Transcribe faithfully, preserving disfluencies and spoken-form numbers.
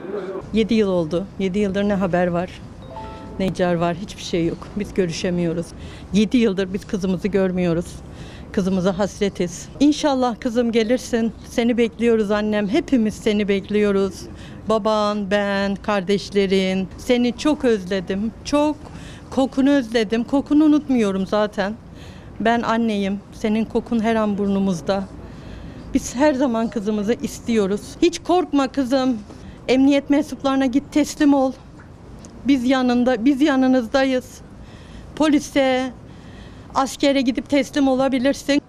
yedi yıl oldu. yedi yıldır ne haber var, ne icar var, hiçbir şey yok. Biz görüşemiyoruz. yedi yıldır biz kızımızı görmüyoruz. Kızımıza hasretiz. İnşallah kızım gelirsin. Seni bekliyoruz annem. Hepimiz seni bekliyoruz. Baban, ben, kardeşlerin. Seni çok özledim. Çok kokunu özledim. Kokunu unutmuyorum zaten. Ben anneyim. Senin kokun her an burnumuzda. Biz her zaman kızımızı istiyoruz. Hiç korkma kızım. Emniyet mensuplarına git teslim ol. Biz yanında, biz yanınızdayız. Polise, askere gidip teslim olabilirsin.